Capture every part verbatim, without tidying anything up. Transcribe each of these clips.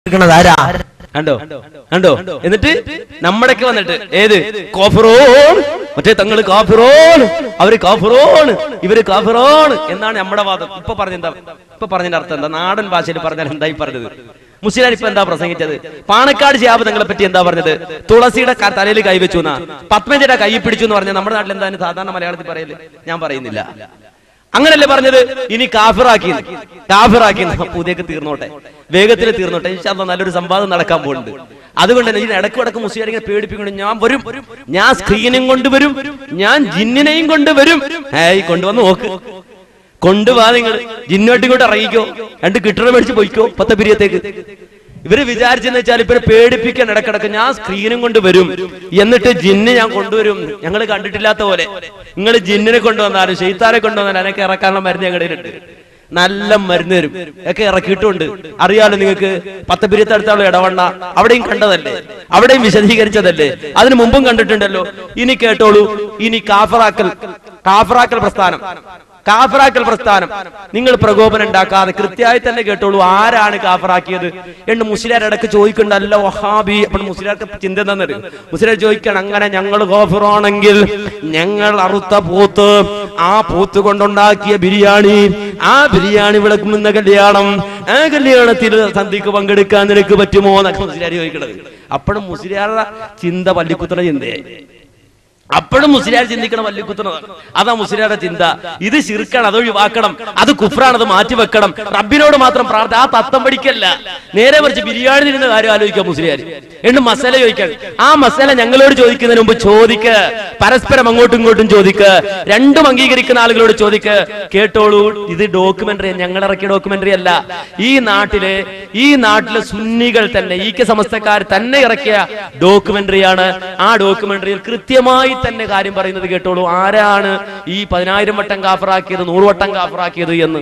കണ്ടോ കണ്ടോ എന്നിട്ട് നമ്മുടെയൊക്കെ വന്നിട്ട് ഏത് കാഫിറൂൻ, മറ്റേ തങ്ങള് കാഫിറൂൻ, അവര് കാഫിറൂൻ, ഇവര് കാഫിറൂൻ എന്നാണ് നമ്മുടെ വാദം. ഇപ്പൊ പറഞ്ഞെന്താ ഇപ്പൊ പറഞ്ഞതിന്റെ അർത്ഥം എന്താ? നാടൻ ഭാഷയിൽ പറഞ്ഞാൽ എന്തായി പറഞ്ഞത്? മുസ്ലിം ഇപ്പൊ എന്താ പ്രസംഗിച്ചത്? പാണക്കാട് ശിഹാബ് തങ്ങളെ പറ്റി എന്താ പറഞ്ഞത്? തുളസിയുടെ തലയിൽ കൈവച്ചു എന്നാ, പത്മജയുടെ കൈ പിടിച്ചു എന്ന് പറഞ്ഞ നമ്മുടെ നാട്ടിൽ എന്താണ് സാധാരണ മലയാളത്തിൽ പറയല്? ഞാൻ പറയുന്നില്ല, അങ്ങനല്ലേ പറഞ്ഞത്. ഇനി കാഫിറാക്കി കാഫിറാക്കി പുതിയൊക്കെ തീർന്നോട്ടെ, വേഗത്തിൽ തീർന്നോട്ടെ. ഇൻഷാ അല്ലാഹ് നല്ലൊരു സംവാദം നടക്കാൻ പോകുന്നുണ്ട്. അതുകൊണ്ട് തന്നെ ഇതിന് ഇടയ്ക്ക് ഇടക്ക് മുസ്ലിം ഇങ്ങനെ പേടിപ്പിക്കൊണ്ട് ഞാൻ വരും, ഞാൻ സ്ക്രീനും കൊണ്ടുവരും, ഞാൻ ജിന്നിനെയും കൊണ്ടുവരും. ഏയ് കൊണ്ടുവന്ന് നോക്ക്, കൊണ്ടുപോവാ നിങ്ങൾ. ജിന്നോട്ടും കൂടെ ഇറങ്ങിക്കോ, രണ്ട് കിട്ടണ മേടിച്ച് പോയിക്കോ പത്ത പിരിയത്തേക്ക്. ഇവര് വിചാരിച്ചെന്ന് വെച്ചാൽ ഇവരെ പേടിപ്പിക്കാൻ ഇടക്കിടക്ക് ഞാൻ സ്ക്രീനും കൊണ്ട് വരും, എന്നിട്ട് ജിന്ന് ഞാൻ കൊണ്ടുവരും. ഞങ്ങൾ കണ്ടിട്ടില്ലാത്ത പോലെ നിങ്ങൾ ജിന്നിനെ കൊണ്ടുവന്നാലും ശൈത്താനെ കൊണ്ടുവന്നാലും അതിനൊക്കെ ഇറക്കാനുള്ള മരുന്ന് ഞങ്ങളുടെ ഉണ്ട്, നല്ല മരുന്ന് തരും. ഒക്കെ ഇറക്കിയിട്ടുണ്ട്, അറിയാലോ നിങ്ങൾക്ക്. പത്തപ്പിരിയത്ത് അടുത്തുള്ള ഇടവണ്ണ അവിടെയും കണ്ടതല്ലേ, അവിടെയും വിശദീകരിച്ചതല്ലേ, അതിനു മുമ്പും കണ്ടിട്ടുണ്ടല്ലോ. ഇനി കേട്ടോളൂ, ഇനി കാഫറാക്കൽ കാഫറാക്കൽ പ്രസ്ഥാനം കാഫറാക്കൽ പ്രസ്ഥാനം നിങ്ങൾ പ്രകോപനം ഉണ്ടാക്കാതെ കൃത്യമായി തന്നെ കേട്ടോളൂ. ആരാണ് കാഫറാക്കിയത് എന്ന് മുസ്ലിയാർ ഇടയ്ക്ക് ചോദിക്കണ്ടല്ലോ. വഹാബി. അപ്പോൾ മുസ്ലിയാർക്ക് ചിന്ത എന്താണെന്ന് മുസ്ലിയാർ ചോദിക്കണം, അങ്ങനെ ഞങ്ങൾ കാഫിറാണെങ്കിൽ ഞങ്ങൾ അറുത്ത പോത്ത്, ആ പോത്ത് കൊണ്ടുണ്ടാക്കിയ ബിരിയാണി, ആ ബിരിയാണി വിളക്കുമെന്ന കല്യാണം, ആ കല്യാണത്തിൽ സന്ധിക്ക് പങ്കെടുക്കാൻ നിനക്ക് പറ്റുമോ എന്നൊക്കെ മുസ്ലിയാർ ചോദിക്കണത്. അപ്പോഴും മുസ്ലിയാരുടെ ചിന്ത പള്ളിക്കുത്തണ ചിന്തയായി. അപ്പോഴും മുസ്ലിയാർ ചിന്തിക്കണം വല്ലിക്കുത്തുന്നതാണ്. അതാ മുസ്ലിയാരുടെ ചിന്ത. ഇത് ശിർക്കാണ്, അത് ഒഴിവാക്കണം, അത് കുഫ്രാണ്, അത് മാറ്റിവെക്കണം, റബ്ബിനോട് മാത്രം പ്രാർത്ഥന. ആ തത്തം പഠിക്കല്ല, നേരെ മറിച്ച് ബിരിയാണി തിരുന്ന കാര്യം ആലോചിക്കാം മുസ്ലിയാർ. എന്നിട്ട് മസാല ചോദിക്കാൻ, ആ മസാല ഞങ്ങളോട് ചോദിക്കുന്നതിന് മുമ്പ് ചോദിക്ക്, പരസ്പരം അങ്ങോട്ടും ഇങ്ങോട്ടും ചോദിക്ക്, രണ്ടും അംഗീകരിക്കുന്ന ആളുകളോട് ചോദിക്ക്. കേട്ടോളൂ, ഇത് ഡോക്യുമെന്ററി, ഞങ്ങൾ ഇറക്കിയ ഡോക്യുമെന്ററി അല്ല. ഈ നാട്ടിലെ ഈ നാട്ടിലെ സുന്നികൾ തന്നെ, ഈ കെ സമസ്തക്കാർ തന്നെ ഇറക്കിയ ഡോക്യുമെന്ററിയാണ്. ആ ഡോക്യുമെന്ററിയിൽ കൃത്യമായി തന്നെ കാര്യം പറയുന്നത് കേട്ടോളൂ. ആരാണ് ഈ പതിനായിരം വട്ടം കാഫറാക്കിയത്, നൂറ് വട്ടം കാഫറാക്കിയത് എന്ന്.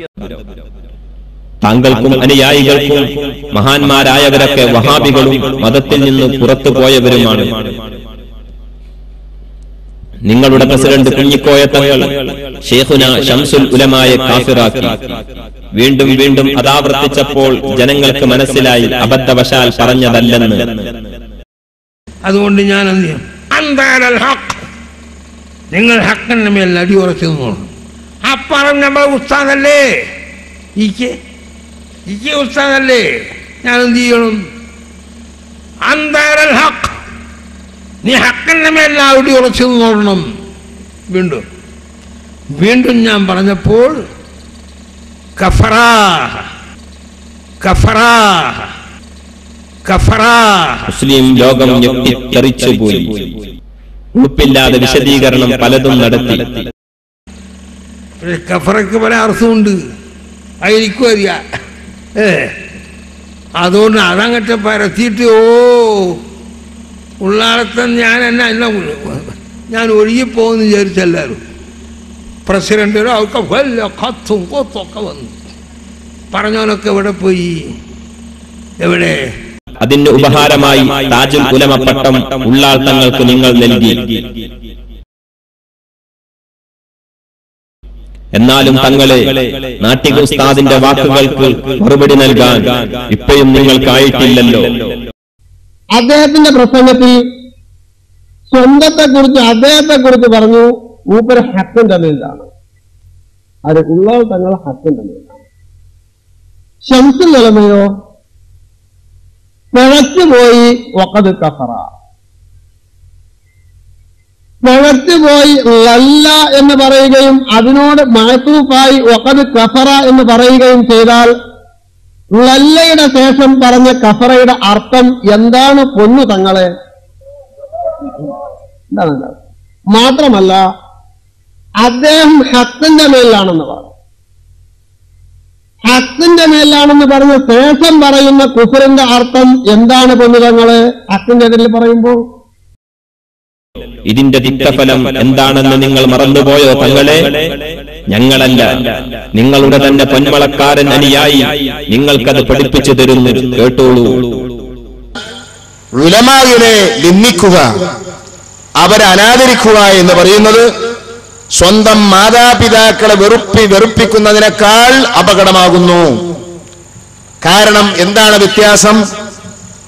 താങ്കൾക്കും അനുയായികൾക്കും മഹാന്മാരായവരൊക്കെ വഹാബികളും മതത്തിൽ നിന്ന് പുറത്തു പോയവരുമാണ്. നിങ്ങളുടെ പ്രസിഡന്റ് കുഞ്ഞിക്കോയ തങ്ങൾ ശൈഖുന ശംസുൽ ഉലമായ കാഫിറാക്കി. വീണ്ടും വീണ്ടും അതാവർത്തിച്ചപ്പോൾ ജനങ്ങൾക്ക് മനസ്സിലായി അബദ്ധവശാൽ പറഞ്ഞതല്ലെന്ന്. അതുകൊണ്ട് ഞാൻ എന്ത് ചെയ്യും? നിങ്ങൾ ഹക്കിന്റെ മേൽ അടിയുറച്ചു നിന്നോളൂ. ആ പറഞ്ഞ നമ്മളെ ഉസ്താദല്ലേ, ഇക്ക് ഇക്ക് ഉസ്താദല്ലേ, ഞാൻ എന്ത് ചെയ്യണം? അന്താരൽ ഹക്ക്, നീ ഹക്കിന്റെ മേൽ അടിയുറച്ചു നിന്നോളണം. വീണ്ടും വീണ്ടും ഞാൻ പറഞ്ഞപ്പോൾ കഫറാ കഫറാ കഫറാ മുസ്ലിം ലോകം ഞെട്ടിത്തെറിച്ചുപോയി. ഉറപ്പില്ലാതെ വിശദീകരണം പലതും നടത്തി. കഫറയ്ക്ക് പല അർത്ഥമുണ്ട്, അതെനിക്കും അറിയാം. ഏ അതുകൊണ്ട് അതങ്ങട്ട് പരത്തിയിട്ട് ഓ ഉള്ളാളത്തെ ഞാൻ എന്നെ എല്ലാം ഞാൻ ഒഴുകിപ്പോകുമെന്ന് വിചാരിച്ചെല്ലാവരും. പ്രസിഡന്റിനോ അവർക്ക് വല്ല കത്തും കൊത്തൊക്കെ വന്നു. പറഞ്ഞവനൊക്കെ എവിടെ പോയി? എവിടെ? അതിന് ഉപഹാരമായി താജുൽ ഉലമ പട്ടം ഉള്ളാൾ തങ്ങൾക്ക് നിങ്ങൾ നൽകി. എന്നാലും തങ്ങളെ നാട്ടിക ഉസ്താദിന്റെ വാക്കുകൾക്ക് മറുപടി നൽകാൻ ഇപ്പോഴും നിങ്ങൾക്കായിട്ടില്ലല്ലോ. അദ്ദേഹത്തിന്റെ പ്രസംഗത്തിൽ സ്വന്തത്തെ കുറിച്ച് അദ്ദേഹത്തെ കുറിച്ച് പറഞ്ഞു, മൂപ്പര് ഹക്കിന്റെ മേലാണ്, അത് ഉള്ളാൾ തങ്ങൾ ഹക്കിന്റെ മേലാണ്. ശംസുൽ ഉലമയോ പിഴച്ചുപോയി വഖദ് കഫറ, പിഴച്ചുപോയി ലല്ല എന്ന് പറയുകയും അതിനോട് മഅതൂഫായി വഖദ് കഫറ എന്ന് പറയുകയും ചെയ്താൽ ലല്ലയുടെ ശേഷം പറഞ്ഞ കഫറയുടെ അർത്ഥം എന്താണ്? പൊന്നു തങ്ങളെ, എന്താണ്? മാത്രമല്ല അദ്ദേഹം ഹക്കിന്റെ മേലാണെന്ന് പറഞ്ഞു. ഹക്കിന്റെ മേലാണെന്ന് പറഞ്ഞ ശേഷം പറയുന്ന കുഫറിന്റെ അർത്ഥം എന്താണ് പൊന്നു തങ്ങളെ? ഹക്കിന്റെ ഇതിൽ പറയുമ്പോൾ ഇതിന്റെ തിക്തഫലം എന്താണെന്ന് നിങ്ങൾ മറന്നുപോയോ തങ്ങളെ? ഞങ്ങളല്ല, നിങ്ങളുടെ തന്നെ പൊന്മളക്കാരൻ അനുയായി നിങ്ങൾക്കത് പഠിപ്പിച്ചു തരുന്നു, കേട്ടോളൂ. ഉലമായിനെ നിന്ദിക്കുക, അവരെ അനാദരിക്കുക എന്ന് പറയുന്നത് സ്വന്തം മാതാപിതാക്കളെ വെറുപ്പി വെറുപ്പിക്കുന്നതിനേക്കാൾ അപകടമാകുന്നു. കാരണം എന്താണ് വ്യത്യാസം?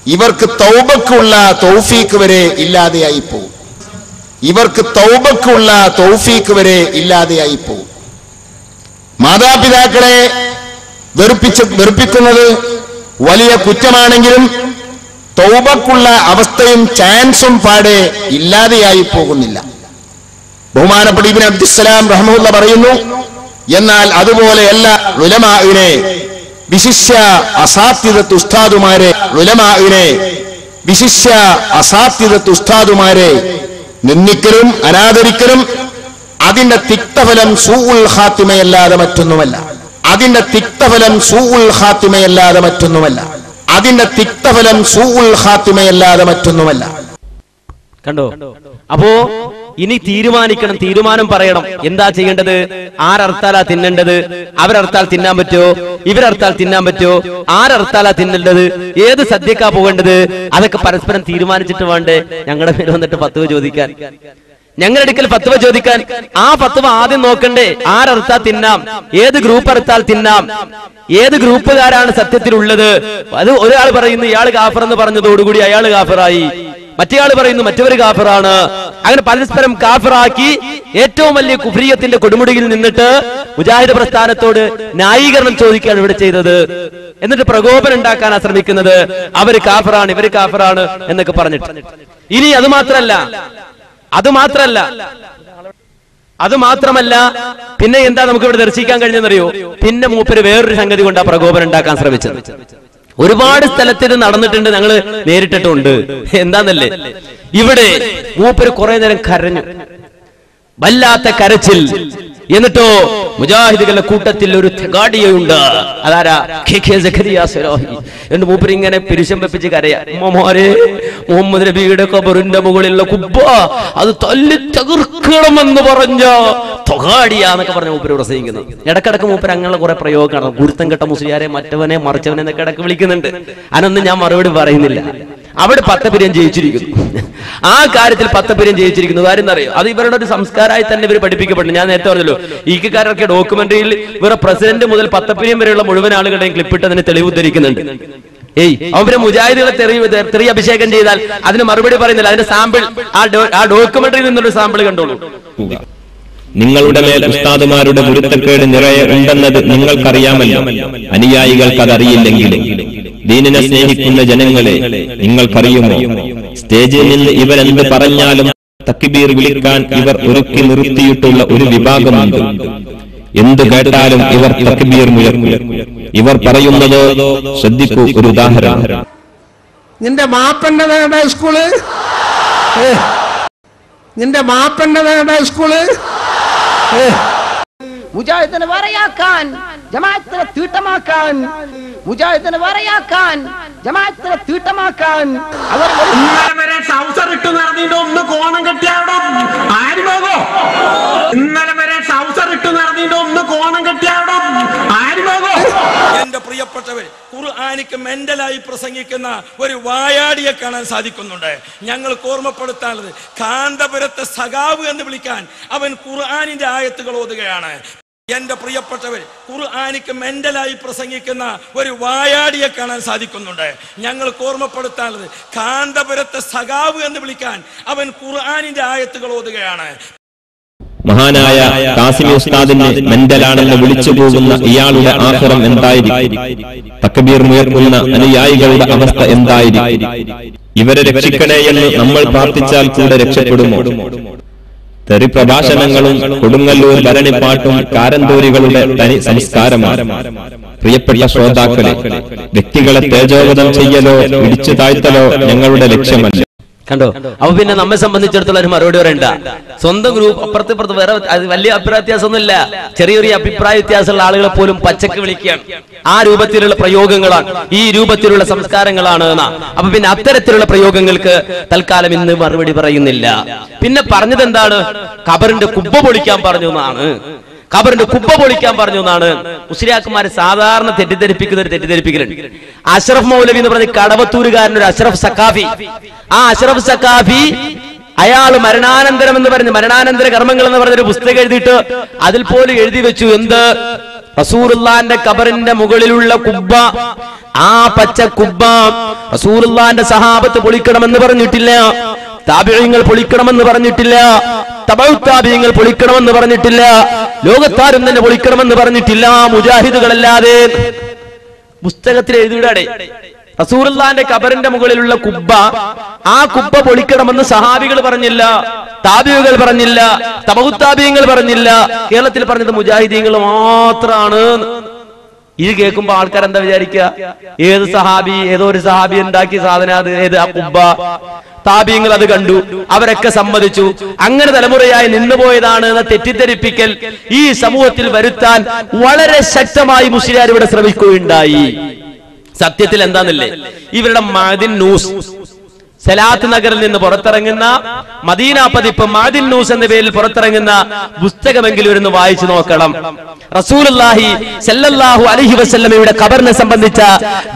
ഇവർക്ക് തൗബക്കുള്ള തൗഫീക്ക് വരെ ഇല്ലാതെയായി പോകും. ഇവർക്ക് തൗബക്കുള്ള തൗഫീക്ക് വരെ ഇല്ലാതെയായി പോകും. മാതാപിതാക്കളെ വെറുപ്പിച്ച് വെറുപ്പിക്കുന്നത് വലിയ കുറ്റമാണെങ്കിലും തൗബക്കുള്ള അവസ്ഥയും ചാൻസും പാടെ ഇല്ലാതെയായി പോകുന്നില്ല. ബഹുമാനപ്പെട്ട ഇബ്നു അബ്ദുസ്സലാം റഹ്മഹുല്ല പറയുന്നു, എന്നാൽ അതുപോലെയല്ല ഉലമാഇനെ, വിശിഷ്യ അസാത്തിദത്ത് ഉസ്താദുമാരെ, ഉലമാഇനെ വിശിഷ്യ അസാത്തിദത്ത് ഉസ്താദുമാരെ നിന്ദിക്കലും അനാദരിക്കലും അതിന്റെ തിക്തഫലം സൂഉൽ ഖാത്തിമയല്ലാതെ മറ്റൊന്നുമല്ല. അതിന്റെ തിക്തഫലം സൂഉൽ ഖാത്തിമയല്ലാതെ മറ്റൊന്നുമല്ല. അതിന്റെ തിക്തഫലം സൂഉൽ ഖാത്തിമയല്ലാതെ മറ്റൊന്നുമല്ല. കണ്ടോ? അപ്പോ ഇനി തീരുമാനിക്കണം, തീരുമാനം പറയണം. എന്താ ചെയ്യേണ്ടത്? ആരർത്താലാ തിന്നേണ്ടത്? അവരർത്താൽ തിന്നാൻ പറ്റുമോ? ഇവരർത്താൽ തിന്നാൻ പറ്റുമോ? ആരർത്താലാ തിന്നേണ്ടത്? ഏത് സദ്യക്കാ പോകേണ്ടത്? അതൊക്കെ പരസ്പരം തീരുമാനിച്ചിട്ട് വേണ്ടേ ഞങ്ങളുടെ പേര് വന്നിട്ട് ഫത്വ ചോദിക്കാൻ, ഞങ്ങളുടെ അടുക്കൽ ഫത്വ ചോദിക്കാൻ? ആ ഫത്വ ആദ്യം നോക്കണ്ടേ? ആരർത്താൽ തിന്നാം, ഏത് ഗ്രൂപ്പ് അർത്താൽ തിന്നാം, ഏത് ഗ്രൂപ്പുകാരാണ് സത്യത്തിലുള്ളത്? അത് ഒരാൾ പറയുന്നു ഇയാൾ കാഫർ എന്ന് പറഞ്ഞതോടുകൂടി അയാൾ കാഫറായി, മറ്റേയാൾ പറയുന്നു മറ്റവര് കാഫറാണ്. അങ്ങനെ പരസ്പരം കാഫറാക്കി ഏറ്റവും വലിയ കുഫ്രിയത്തിന്റെ കൊടുമുടിയിൽ നിന്നിട്ട് മുജാഹിദ് പ്രസ്ഥാനത്തോട് ന്യായീകരണം ചോദിക്കാൻ ഇവിടെ ചെയ്തത്. എന്നിട്ട് പ്രകോപനം ഉണ്ടാക്കാൻ ശ്രമിക്കുന്നത് അവര് കാഫറാണ്, ഇവര് കാഫറാണ് എന്നൊക്കെ പറഞ്ഞിട്ട്. ഇനി അത് മാത്രല്ല അത് മാത്രല്ല അത് മാത്രമല്ല പിന്നെ എന്താ നമുക്ക് ഇവിടെ ദർശിക്കാൻ കഴിഞ്ഞെന്നറിയോ? പിന്നെ മൂപ്പര് വേറൊരു സംഗതി കൊണ്ട് ആ പ്രകോപനം ഉണ്ടാക്കാൻ ശ്രമിച്ചത്. ഒരുപാട് സ്ഥലത്ത് ഇത് നടന്നിട്ടുണ്ട്, ഞങ്ങള് നേരിട്ടിട്ടുണ്ട്. എന്താന്നല്ലേ, ഇവിടെ മൂപ്പര് കുറെ നേരം കരഞ്ഞു, വല്ലാത്ത കരച്ചിൽ. എന്നിട്ടോ മുജാഹിദുകളുടെ കൂട്ടത്തിൽ ഒരു തെഗാഡിയുണ്ട്, അതാരാ? K K Zakariya Salahi. എന്നിട്ട് മൂപ്പര് ഇങ്ങനെ പിരിശം വെപ്പിച്ച് കരയാ. ഉമ്മമാരെ, മുഹമ്മദ് നബിയുടെ ഖബറിന്റെ മുകളിലുള്ള കുബ്ബ അത് തല്ലി തകർക്കണമെന്ന് പറഞ്ഞ തൊഗാടിയാന്നൊക്കെ പറഞ്ഞ മൂപ്പര് പ്രസംഗിക്കുന്നത്. ഇടക്കിടക്ക് മൂപ്പര് അങ്ങനെയുള്ള കുറെ പ്രയോഗമാണ്. ഗുരുത്തം കെട്ട മുസ്ലിയാരെ, മറ്റവനെ മറിച്ചവനെ എന്നൊക്കെ ഇടക്ക് വിളിക്കുന്നുണ്ട്. അതൊന്നും ഞാൻ മറുപടി പറയുന്നില്ല. അവിടെ പത്തപിരിയം ജയിച്ചിരിക്കുന്നു. ആ കാര്യത്തിൽ പത്തപിരിയം ജയിച്ചിരിക്കുന്നു. കാര്യം അറിയോ? അത് ഇവരുടെ ഒരു സംസ്കാരമായി തന്നെ ഇവർ പഠിപ്പിക്കപ്പെട്ടു. ഞാൻ നേരത്തെ പറഞ്ഞല്ലോ, ഈക്കാരൊക്കെ ഡോക്യുമെന്ററിയിൽ ഇവരുടെ പ്രസിഡന്റ് മുതൽ പത്തപ്പിരിയം വരെയുള്ള മുഴുവൻ ആളുകളുടെയും ക്ലിപ്പിട്ട് അതിന് തെളിവ് ഉദ്ധരിക്കുന്നുണ്ട്. ഏയ് അവരെ മുജാഹിദുകളെ തെറി തെറി അഭിഷേകം ചെയ്താൽ അതിന് മറുപടി പറയുന്നില്ല. അതിന്റെ സാമ്പിൾ ആ ഡോക്യുമെന്ററിയിൽ നിന്നൊരു സാമ്പിൾ കണ്ടോളൂ. നിങ്ങളുടെ മേൽ ഉസ്താദുമാരുടെ ഗുരുത്തക്കേട് നിറയെ ഉണ്ടെന്നത് നിങ്ങൾക്കറിയാമല്ലോ. അനുയായികൾക്ക് അതറിയില്ലെങ്കിൽ ദീനിനെ സ്നേഹിക്കുന്ന ജനങ്ങളെ നിങ്ങൾക്കറിയുമോ? സ്റ്റേജിൽ നിന്ന് ഇവരെന്ത് പറഞ്ഞാലും തക്ബീർ വിളിക്കാൻ ഇവർ ഒരുക്കി നിർത്തിയിട്ടുള്ള ഒരു വിഭാഗമുണ്ട്. എന്ത് കേട്ടാലും ഇവർ തക്ബീർ മുഴക്കും. ഇവർ പറയുന്നത് ശ്രദ്ധിക്കൂ. ഒരു ഉദാഹരണം. നിന്റെ മാപ്പന്റെ സ്കൂള്, നിന്റെ മാപ്പന്റെ സ്കൂള് മുജാഹിദിനെ വരയാക്കാൻ, ജമാഅത്തിനെ തീട്ടമാക്കാൻ, മുജാഹിദിനെ വരയാക്കാൻ, ജമാഅത്തിനെ തീട്ടമാക്കാൻ അവർ ഇന്നലെ വരെ ട്രൗസർ ഇട്ട് നടന്നിട്ട് ഒന്ന് കോണം കെട്ടിയാടോ ആര് പോകോ? ഇന്നലെ വരെ ട്രൗസർ ഇട്ട് നടന്നിട്ട് ഒന്ന് കോണം കെട്ടിയാടോ ആര് പോകോ? എന്റെ പ്രിയപ്പെട്ടവർ, ഖുർആനിക്ക് മെന്റലായി പ്രസംഗിക്കുന്ന ഒരു വായാടിയെ കാണാൻ സാധിക്കുന്നുണ്ട്. ഞങ്ങൾക്ക് ഓർമ്മപ്പെടുത്താനുള്ളത്, കാന്തപുരത്തെ സഖാവ് എന്ന് വിളിക്കാൻ അവൻ ഖുർആനിന്റെ ആയത്തുകൾ ഓതുകയാണ്. എന്റെ പ്രിയപ്പെട്ടവർ, ഖുർആനിക്ക് മെന്റലായി പ്രസംഗിക്കുന്ന ഒരു വായാടിയെ കാണാൻ സാധിക്കുന്നുണ്ട്. ഞങ്ങൾക്ക് ഓർമ്മപ്പെടുത്താനുള്ളത്, കാന്തപുരത്തെ സഖാവ് എന്ന് വിളിക്കാൻ അവൻ ഖുർആനിന്റെ ആയത്തുകൾ ഓതുകയാണ്. മഹാനായ കാസിമി ഉസ്താദിനെ മെന്റലാണെന്ന് വിളിച്ചു പോകുന്ന ഇയാളുടെ ആഖിറം എന്തായിരിക്കും? തക്ബീർ മുഴക്കുന്ന അനുയായികളുടെ അവസ്ഥ എന്തായിരിക്കും? ഇവരെ രക്ഷിക്കണേ എന്ന് നമ്മൾ പ്രാർത്ഥിച്ചാൽ കൂടെ രക്ഷപ്പെടുമോ? തെറി പ്രഭാഷണങ്ങളും കൊടുങ്ങല്ലൂർ ഭരണിപ്പാട്ടും കാരന്തൂരികളുടെ തനി സംസ്കാരമാണ്. പ്രിയപ്പെട്ട ശ്രോതാക്കളെ, വ്യക്തികളെ തേജോവധം ചെയ്യലോ ഇടിച്ചു താഴ്ത്തലോ ഞങ്ങളുടെ ലക്ഷ്യമല്ല. കണ്ടോ? അപ്പൊ പിന്നെ നമ്മെ സംബന്ധിച്ചിടത്തോളം ഒരു മറുപടി പറയണ്ട. സ്വന്തം ഗ്രൂപ്പ് അപ്പുറത്ത് ഇപ്പുറത്ത് വേറെ വലിയ അഭിപ്രായ വ്യത്യാസമൊന്നുമില്ല. ചെറിയ ചെറിയ അഭിപ്രായ വ്യത്യാസമുള്ള ആളുകളെ പോലും പച്ചക്ക് വിളിക്കുകയാണ്. ആ രൂപത്തിലുള്ള പ്രയോഗങ്ങളാണ്, ഈ രൂപത്തിലുള്ള സംസ്കാരങ്ങളാണ് എന്നാ. അപ്പൊ പിന്നെ അത്തരത്തിലുള്ള പ്രയോഗങ്ങൾക്ക് തൽക്കാലം ഇന്ന് മറുപടി പറയുന്നില്ല. പിന്നെ പറഞ്ഞത് എന്താണ്? ഖബറിന്റെ കുബ്ബ പൊളിക്കാൻ പറഞ്ഞു എന്നാണ്. ഖബറിന്റെ കുബ്ബ പൊളിക്കാൻ പറഞ്ഞു എന്നാണ്. മുസ്ലിയാക്കന്മാര് സാധാരണ തെറ്റിദ്ധരിപ്പിക്കുന്ന ഒരു തെറ്റിദ്ധരിപ്പിക്കലുണ്ട്. അഷ്റഫ് മൗലവി എന്ന് പറഞ്ഞ കടവത്തൂരുകാരൻ, ഒരു അഷ്റഫ് സക്കാഫി. ആ അഷ്റഫ് സക്കാഫി അയാൾ മരണാനന്തരം എന്ന് പറഞ്ഞ് മരണാനന്തര കർമ്മങ്ങൾ എന്ന് പറഞ്ഞൊരു പുസ്തകം എഴുതിയിട്ട് അതിൽ പോലും എഴുതി വെച്ചു, എന്ത് റസൂലുള്ളാന്റെ ഖബറിന്റെ മുകളിലുള്ള കുബ്ബ, ആ പച്ച കുബ്ബ റസൂലുള്ളാന്റെ സഹാബത്ത് പൊളിക്കണമെന്ന് പറഞ്ഞിട്ടില്ല, താബിഈങ്ങൾ പൊളിക്കണമെന്ന് പറഞ്ഞിട്ടില്ല, തബഉ താബിഈങ്ങൾ പൊളിക്കണമെന്ന് പറഞ്ഞിട്ടില്ല, ലോകത്താരും തന്നെ പൊളിക്കണമെന്ന് പറഞ്ഞിട്ടില്ല, മുജാഹിദുകളല്ലാതെ. പുസ്തകത്തിൽ എഴുതിയിടാടെ റസൂലുള്ളാന്റെ ഖബറിന്റെ മുകളിലുള്ള കുബ്ബ, ആ കുബ്ബ പൊളിക്കണമെന്ന് സഹാബികൾ പറഞ്ഞില്ല, താബിഈകൾ പറഞ്ഞില്ല, തബഉ താബിഈങ്ങൾ പറഞ്ഞില്ല. കേരളത്തിൽ പറഞ്ഞത് മുജാഹിദീങ്ങൾ മാത്രമാണ്. ഇത് കേൾക്കുമ്പോ ആൾക്കാർ എന്താ വിചാരിക്കുക? ഏത് സഹാബി, ഏതോ ഒരു സഹാബി ഉണ്ടാക്കിയ സാധനം അത്, ഏത് ആ കുബ്ബ. താബിഈങ്ങൾ അത് കണ്ടു, അവരൊക്കെ സമ്മതിച്ചു, അങ്ങനെ തലമുറയായി നിന്നുപോയതാണ് എന്ന തെറ്റിദ്ധരിപ്പിക്കൽ ഈ സമൂഹത്തിൽ വരുത്താൻ വളരെ ശക്തമായി മുസ്ലിയാർ ഇവിടെ ശ്രമിക്കുകയുണ്ടായി. സത്യത്തിൽ എന്താന്നല്ലേ, ഇവരുടെ മഅദിൻ നൂസ്, സലാത്ത് നഗറിൽ നിന്ന് പുറത്തിറങ്ങുന്ന മദീന പതിപ്പ് മഅദിൻ നൂസ് എന്ന പേരിൽ പുറത്തിറങ്ങുന്ന പുസ്തകമെങ്കിലും ഇരുന്ന് വായിച്ചു നോക്കണം. റസൂലുള്ളാഹി സല്ലല്ലാഹു അലൈഹി വസല്ലമയുടെ ഖബറിനെ സംബന്ധിച്ച